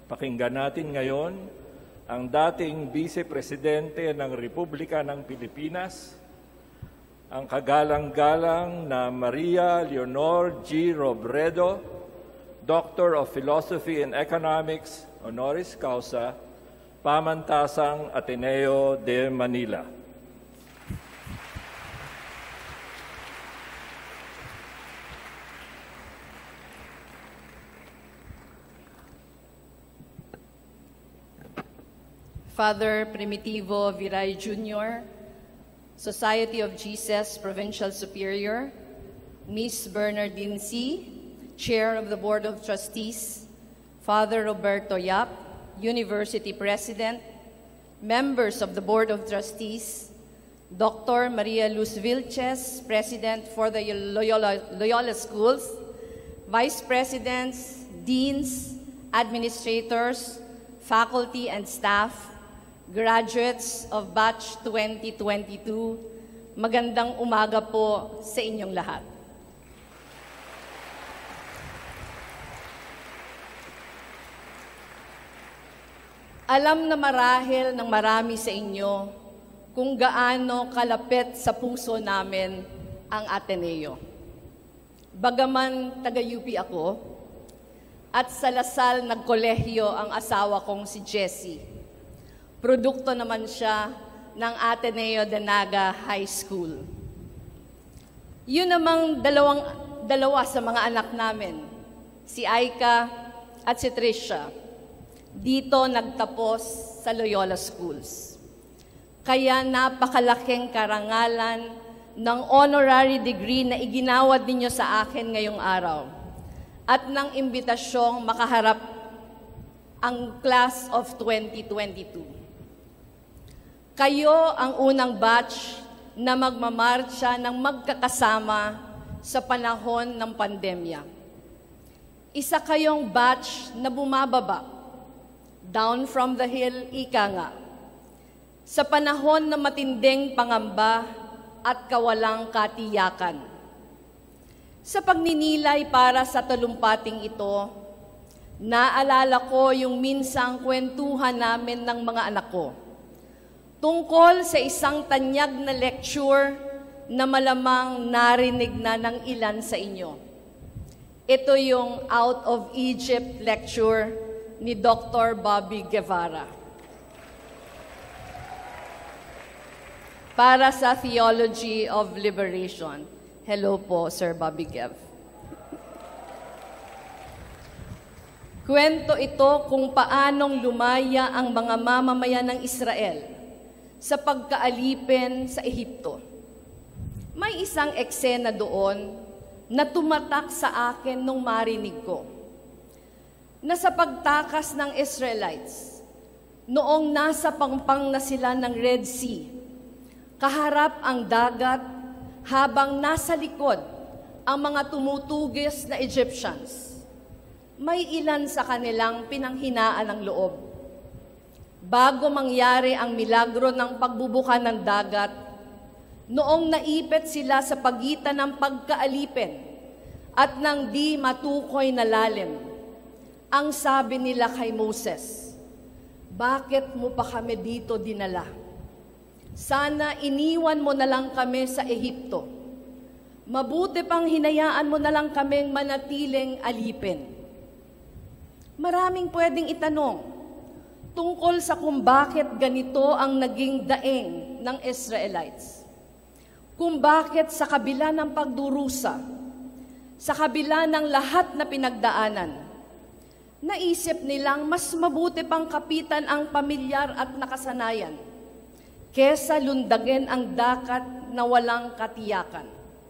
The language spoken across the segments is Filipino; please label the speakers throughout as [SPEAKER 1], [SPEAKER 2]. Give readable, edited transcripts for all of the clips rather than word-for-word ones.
[SPEAKER 1] Pakinggan natin ngayon ang dating Vice Presidente ng Republika ng Pilipinas, ang kagalang-galang na Maria Leonor G. Robredo, Doctor of Philosophy and Economics, honoris causa, Pamantasang Ateneo de Manila.
[SPEAKER 2] Father Primitivo Viray Jr., Society of Jesus Provincial Superior, Miss Bernardine C., Chair of the Board of Trustees, Father Roberto Yap, University President, members of the Board of Trustees, Dr. Maria Luz Vilches, President for the Loyola Schools, Vice Presidents, Deans, Administrators, faculty and staff, graduates of Batch 2022, magandang umaga po sa inyong lahat. Alam na marahil ng marami sa inyo kung gaano kalapit sa puso namin ang Ateneo. Bagaman taga-UP ako, at sa Lasal nagkolehiyo ang asawa kong si Jessie. Produkto naman siya ng Ateneo de Naga High School. Yun namang dalawa sa mga anak namin, si Aika at si Trisha, dito nagtapos sa Loyola Schools. Kaya napakalaking karangalan ng honorary degree na iginawad ninyo sa akin ngayong araw at ng imbitasyong makaharap ang Class of 2022. Kayo ang unang batch na magmamarcha ng magkakasama sa panahon ng pandemya. Isa kayong batch na bumababa, down from the hill, ika nga, sa panahon ng matinding pangamba at kawalang katiyakan. Sa pagninilay para sa talumpating ito, naalala ko yung minsang kwentuhan namin ng mga anak ko tungkol sa isang tanyag na lecture na malamang narinig na ng ilan sa inyo. Ito yung Out of Egypt lecture ni Dr. Bobby Guevara para sa Theology of Liberation. Hello po, Sir Bobby Gev. Kwento ito kung paanong lumaya ang mga mamamayan ng Israel sa pagkaalipin sa Ehipto. May isang eksena doon na tumatak sa akin nung marinig ko, na sa pagtakas ng Israelites, noong nasa pangpang na sila ng Red Sea, kaharap ang dagat habang nasa likod ang mga tumutugis na Egyptians. May ilan sa kanilang pinanghinaan ng loob. Bago mangyari ang milagro ng pagbubuka ng dagat, noong naipit sila sa pagitan ng pagkaalipin at ng di matukoy na lalim, ang sabi nila kay Moses, "Bakit mo pa kami dito dinala? Sana iniwan mo na lang kami sa Ehipto. Mabuti pang hinayaan mo na lang kaming manatiling alipin." Maraming pwedeng itanong tungkol sa kung bakit ganito ang naging daing ng Israelites. Kung bakit sa kabila ng pagdurusa, sa kabila ng lahat na pinagdaanan, naisip nilang mas mabuti pang kapitan ang pamilyar at nakasanayan kesa lundagin ang dagat na walang katiyakan.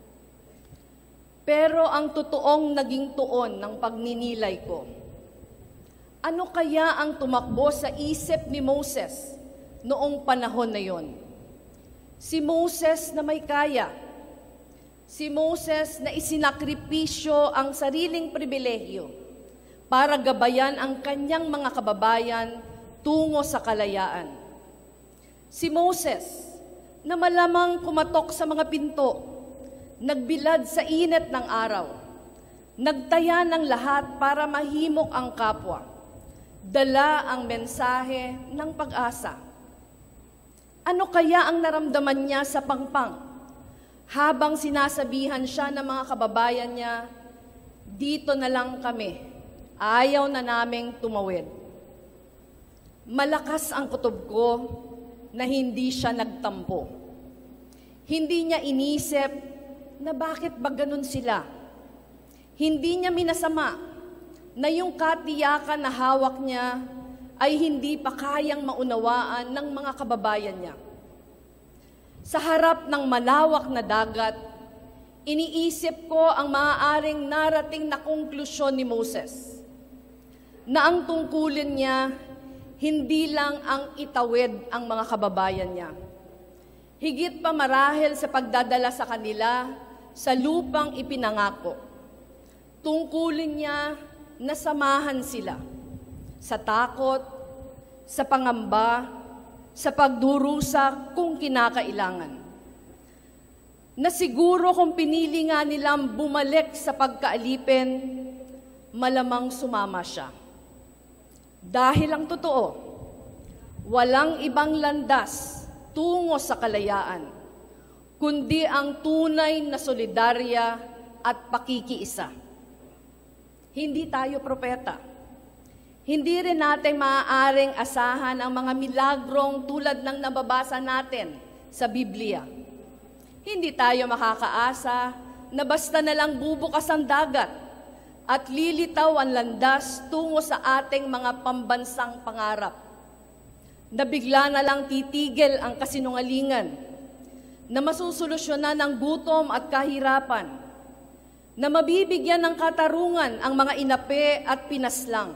[SPEAKER 2] Pero ang totoong naging tuon ng pagninilay ko, ano kaya ang tumakbo sa isip ni Moses noong panahon na yon? Si Moses na may kaya. Si Moses na isinakripisyo ang sariling pribilehyo para gabayan ang kanyang mga kababayan tungo sa kalayaan. Si Moses na malamang kumatok sa mga pinto, nagbilad sa init ng araw, nagtaya ng lahat para mahimok ang kapwa, dala ang mensahe ng pag-asa. Ano kaya ang naramdaman niya sa Pangpang habang sinasabihan siya ng mga kababayan niya, dito na lang kami, ayaw na naming tumawid. Malakas ang kutob ko na hindi siya nagtampo. Hindi niya inisip na bakit ba ganun sila. Hindi niya minasama na yung katiyakan na hawak niya ay hindi pa kayang maunawaan ng mga kababayan niya. Sa harap ng malawak na dagat, iniisip ko ang maaaring narating na konklusyon ni Moses, na ang tungkulin niya, hindi lang ang itawid ang mga kababayan niya. Higit pa marahil sa pagdadala sa kanila sa lupang ipinangako. Tungkulin niya na samahan sila sa takot, sa pangamba, sa pagdurusa kung kinakailangan. Na siguro kung pinili nga nilang bumalik sa pagkaalipin, malamang sumama siya. Dahil ang totoo, walang ibang landas tungo sa kalayaan, kundi ang tunay na solidarya at pakikiisa. Hindi tayo propeta. Hindi rin natin maaaring asahan ang mga milagrong tulad ng nababasa natin sa Biblia. Hindi tayo makakaasa na basta na lang bubukas ang dagat at lilitaw ang landas tungo sa ating mga pambansang pangarap. Na bigla na lang titigil ang kasinungalingan, na masusolusyonan ang gutom at kahirapan, na mabibigyan ng katarungan ang mga inapi at pinaslang.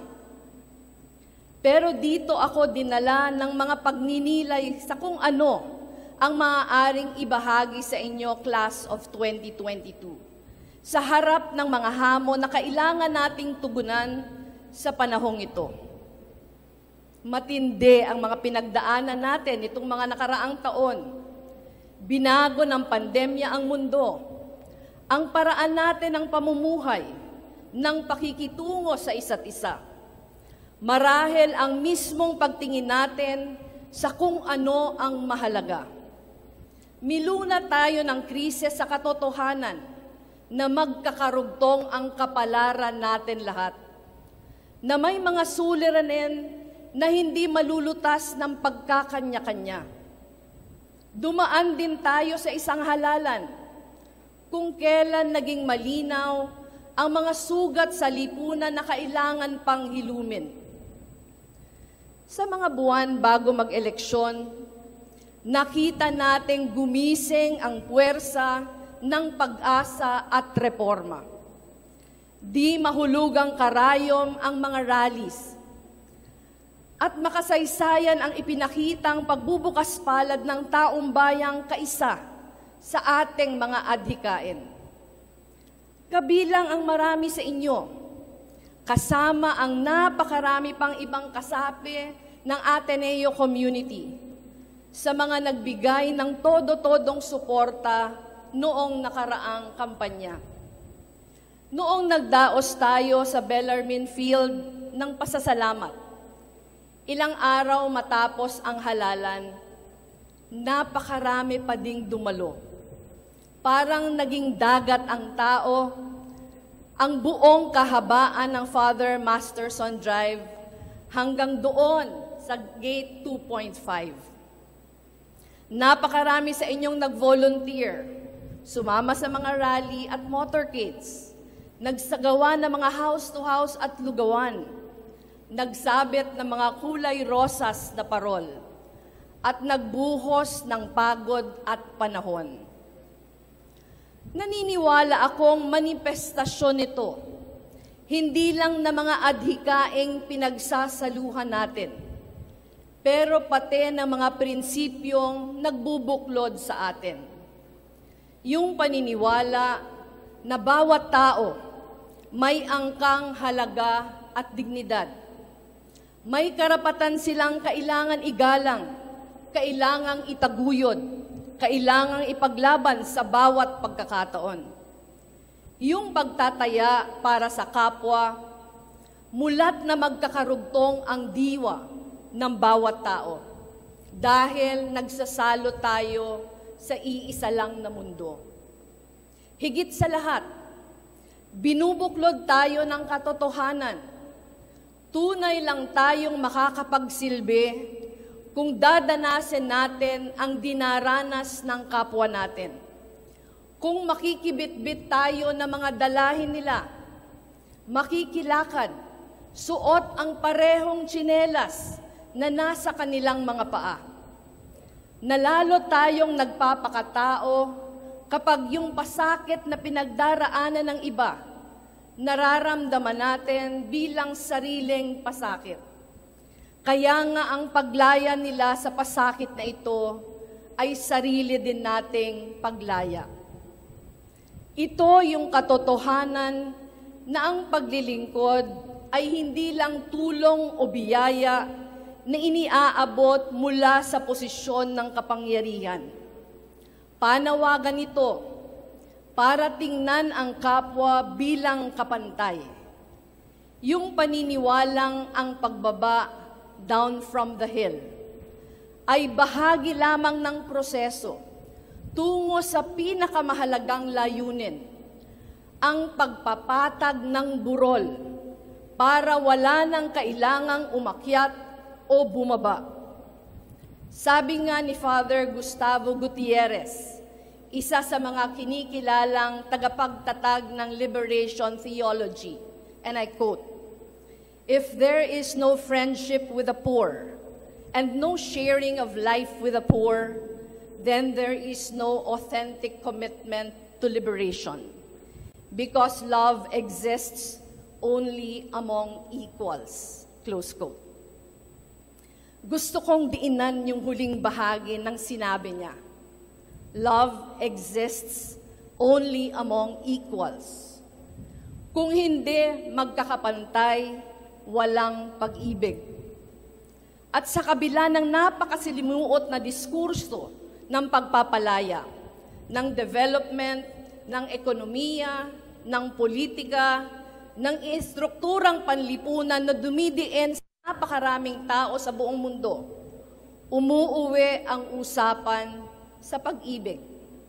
[SPEAKER 2] Pero dito ako dinala ng mga pagninilay sa kung ano ang maaaring ibahagi sa inyo, Class of 2022, sa harap ng mga hamon na kailangan nating tugunan sa panahong ito. Matindi ang mga pinagdaanan natin itong mga nakaraang taon. Binago ng pandemya ang mundo, ang paraan natin ng pamumuhay, ng pakikitungo sa isa't isa. Marahil ang mismong pagtingin natin sa kung ano ang mahalaga. Miluna tayo ng krisis sa katotohanan na magkakarugtong ang kapalaran natin lahat. Na may mga suliranin na hindi malulutas ng pagkakanya-kanya. Dumaan din tayo sa isang halalan kung kailan naging malinaw ang mga sugat sa lipunan na kailangan pang hilumin. Sa mga buwan bago mag-eleksyon, nakita nating gumising ang puwersa ng pag-asa at reforma. Di mahulugang karayom ang mga rallies. At makasaysayan ang ipinakitang pagbubukas palad ng taong bayang kaisa sa ating mga adhikain. Kabilang ang marami sa inyo, kasama ang napakarami pang ibang kasapi ng Ateneo community sa mga nagbigay ng todo-todong suporta noong nakaraang kampanya. Noong nagdaos tayo sa Bellarmine Field ng pasasalamat, ilang araw matapos ang halalan, napakarami pa ding dumalo. Parang naging dagat ang tao, ang buong kahabaan ng Father Masterson Drive hanggang doon sa Gate 2.5. Napakarami sa inyong nag-volunteer, sumama sa mga rally at motorcades, nagsagawa ng mga house-to-house at lugawan, nagsabit ng mga kulay rosas na parol, at nagbuhos ng pagod at panahon. Naniniwala akong manifestasyon nito, hindi lang na mga adhikaing pinagsasaluhan natin, pero pati ng mga prinsipyong nagbubuklod sa atin. Yung paniniwala na bawat tao may angkang halaga at dignidad. May karapatan silang kailangan igalang, kailangang itaguyod, kailangang ipaglaban sa bawat pagkakataon. Yung pagtataya para sa kapwa, Mulat na magkakarugtong ang diwa ng bawat tao dahil nagsasalo tayo sa iisa lang na mundo. Higit sa lahat, binubuklod tayo ng katotohanan. Tunay lang tayong makakapagsilbi kung dadanasin natin ang dinaranas ng kapwa natin. Kung makikibit-bit tayo ng mga dalahin nila, makikilakad, suot ang parehong tsinelas na nasa kanilang mga paa. Nalalo tayong nagpapakatao kapag yung pasakit na pinagdaraanan ng iba, nararamdaman natin bilang sariling pasakit. Kaya nga ang paglaya nila sa pasakit na ito ay sarili din nating paglaya. Ito yung katotohanan na ang paglilingkod ay hindi lang tulong o biyaya na iniaabot mula sa posisyon ng kapangyarihan. Panawagan ito para tingnan ang kapwa bilang kapantay. Yung paniniwalang ang pagbaba down from the hill ay bahagi lamang ng proseso tungo sa pinakamahalagang layunin, ang pagpapatag ng burol para wala nang kailangang umakyat o bumaba. Sabi nga ni Father Gustavo Gutierrez, isa sa mga kinikilalang tagapagtatag ng liberation theology, and I quote, "If there is no friendship with the poor and no sharing of life with the poor, then there is no authentic commitment to liberation, because love exists only among equals." Close quote. Gusto kong diinan yung huling bahagi ng sinabi niya. Love exists only among equals. Kung hindi magkakapantay, walang pag-ibig. At sa kabila ng napakasilimuot na diskurso ng pagpapalaya, ng development, ng ekonomiya, ng politika, ng istrukturang panlipunan na dumidiin sa napakaraming tao sa buong mundo, umuuwi ang usapan sa pag-ibig.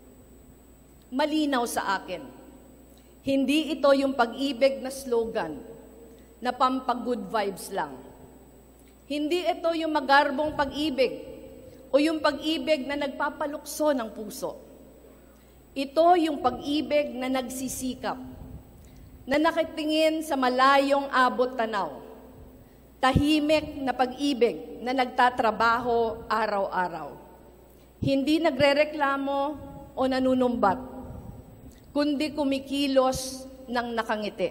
[SPEAKER 2] Malinaw sa akin, hindi ito yung pag-ibig na slogan na pampag-good vibes lang. Hindi ito yung magarbong pag-ibig o yung pag-ibig na nagpapalukso ng puso. Ito yung pag-ibig na nagsisikap, na nakitingin sa malayong abot tanaw, tahimik na pag-ibig na nagtatrabaho araw-araw. Hindi nagrereklamo o nanunumbat, kundi kumikilos ng nakangiti.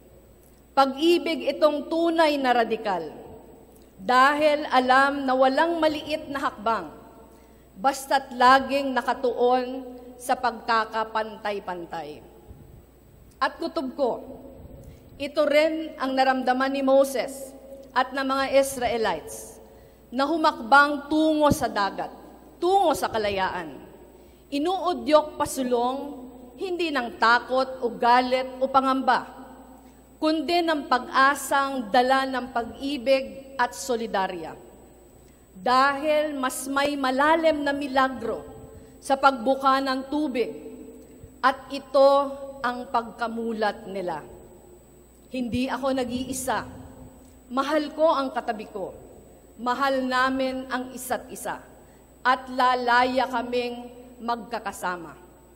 [SPEAKER 2] Pag-ibig itong tunay na radikal, dahil alam na walang maliit na hakbang, basta't laging nakatuon sa pagkakapantay-pantay. At kutob ko, ito rin ang naramdaman ni Moses at ng mga Israelites na humakbang tungo sa dagat, tungo sa kalayaan. Inuudyok pasulong, hindi ng takot o galit o pangamba, kundi ng pag-asang dala ng pag-ibig at solidarya. Dahil mas may malalim na milagro sa pagbuka ng tubig at ito ang pagkamulat nila. Hindi ako nag-iisa. Mahal ko ang katabi ko. Mahal namin ang isa't isa. At lalaya kaming magkakasama.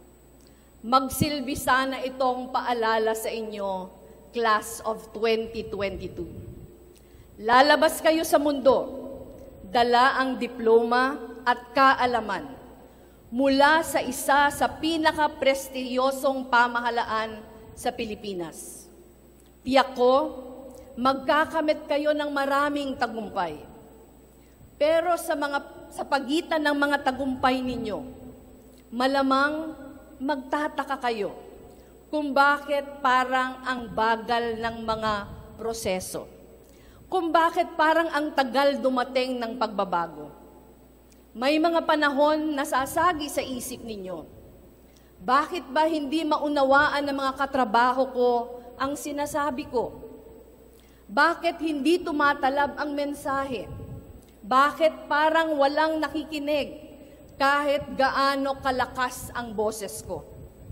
[SPEAKER 2] Magsilbi sana itong paalala sa inyo, Class of 2022. Lalabas kayo sa mundo, dala ang diploma at kaalaman mula sa isa sa pinaka-prestiyosong pamahalaan sa Pilipinas. Tiyak ko, magkakamit kayo ng maraming tagumpay. Pero sa pagitan ng mga tagumpay ninyo, malamang magtataka kayo kung bakit parang ang bagal ng mga proseso. Kung bakit parang ang tagal dumating ng pagbabago. May mga panahon na sasagi sa isip ninyo. Bakit ba hindi maunawaan ng mga katrabaho ko ang sinasabi ko? Bakit hindi tumatalab ang mensahe? Bakit parang walang nakikinig kahit gaano kalakas ang boses ko?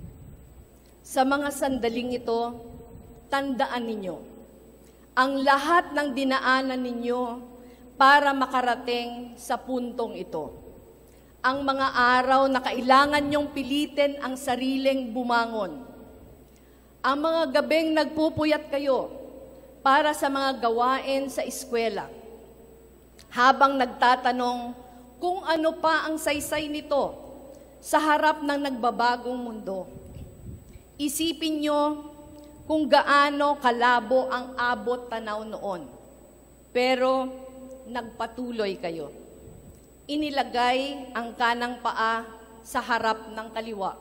[SPEAKER 2] Sa mga sandaling ito, tandaan ninyo, ang lahat ng dinaanan ninyo para makarating sa puntong ito. Ang mga araw na kailangan niyong pilitin ang sariling bumangon. Ang mga gabing nagpupuyat kayo para sa mga gawain sa eskwela. Habang nagtatanong kung ano pa ang saysay nito sa harap ng nagbabagong mundo. Isipin nyo kung gaano kalabo ang abot tanaw noon. Pero nagpatuloy kayo. Inilagay ang kanang paa sa harap ng kaliwa.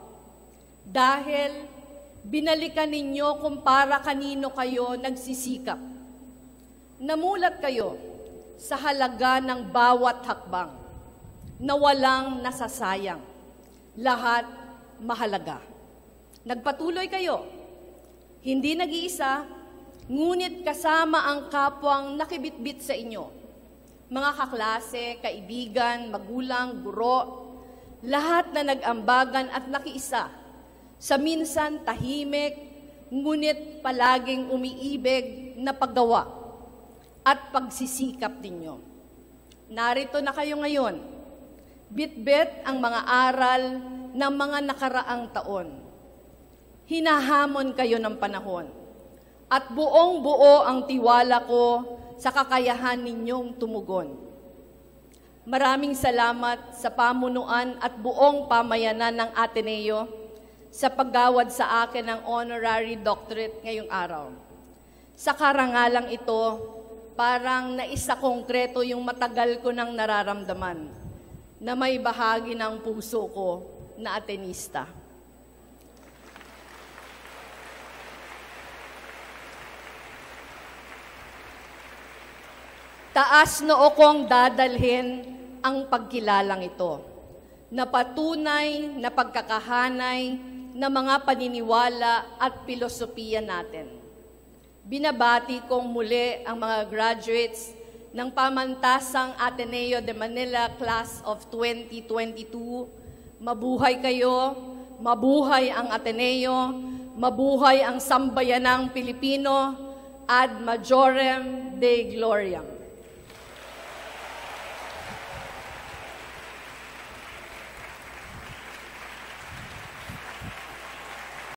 [SPEAKER 2] Dahil binalikan ninyo kung para kanino kayo nagsisikap. Namulat kayo sa halaga ng bawat hakbang na walang nasasayang. Lahat mahalaga. Nagpatuloy kayo. Hindi nag-iisa, ngunit kasama ang kapwang nakibitbit sa inyo. Mga kaklase, kaibigan, magulang, guro, lahat na nag-ambagan at nakiisa sa minsan tahimik, ngunit palaging umiibig na paggawa at pagsisikap ninyo. Narito na kayo ngayon, bitbit ang mga aral ng mga nakaraang taon. Hinahamon kayo ng panahon at buong-buo ang tiwala ko sa kakayahan ninyong tumugon. Maraming salamat sa pamunuan at buong pamayanan ng Ateneo sa paggawad sa akin ng honorary doctorate ngayong araw. Sa karangalang ito, parang naisa konkreto yung matagal ko nang nararamdaman na may bahagi ng puso ko na Atenista. Taas noo kong dadalhin ang pagkilalang ito na patunay na pagkakahanay na mga paniniwala at pilosopiya natin. Binabati kong muli ang mga graduates ng Pamantasang Ateneo de Manila Class of 2022. Mabuhay kayo, mabuhay ang Ateneo, mabuhay ang sambayanang Pilipino, ad majorem Dei gloriam.